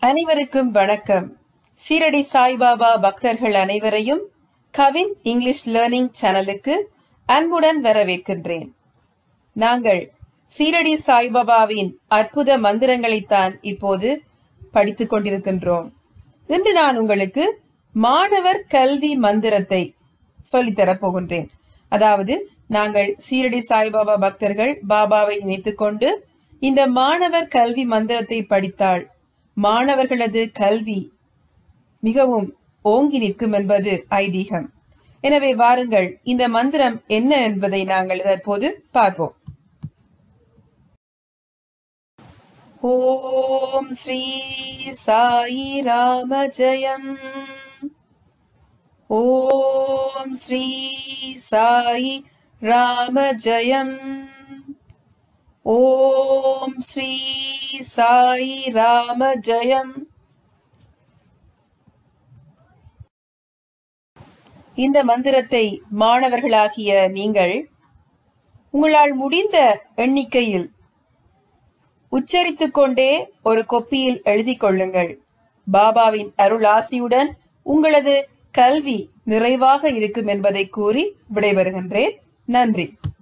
அனைவருக்கும் வணக்கம். சீரடி சாய்பாபா பக்தர்கள் அனைவரையும் கவின் இங்கிலீஷ் லேர்னிங் சேனலுக்கு அன்புடன் வரவேற்கின்றேன். நாங்கள் சீரடி சாய்பாபாவின் அற்புத மந்திரங்களைத்தான் இப்போது படித்துக் கொண்டிருக்கின்றோம். இன்று நான் உங்களுக்கு மாணவர் கல்வி மந்திரத்தை சொல்லித்தரப் போகின்றேன். அதாவது நாங்கள் சீரடி சாய்பாபா பக்தர்கள் பாபாவை நினைத்துக் கொண்டு இந்த மாணவர் கல்வி மந்திரத்தை படித்தால் மாணவர்களது கல்வி மிகவும் ஓங்கி நிற்கும் என்பது ஐதீகம். எனவே வாருங்கள், இந்த மந்திரம் என்ன என்பதை நாங்கள் தற்போது பார்ப்போம். ஓம் ஸ்ரீ சாயி ராம ஜெயம். ஓம் ஸ்ரீ சாயி ராம ஜெயம். ஓம் ஸ்ரீ சாயி ராம ஜெயம். இந்த மந்திரத்தை மாணவர்களாகிய நீங்கள் உங்களால் முடிந்த எண்ணிக்கையில் உச்சரித்துக் கொண்டே ஒரு கொப்பியில் எழுதிக் கொள்ளுங்கள். பாபாவின் அருளாசியுடன் உங்களது கல்வி நிறைவாக இருக்கும் என்பதை கூறி விடைபெறுகின்றேன். நன்றி.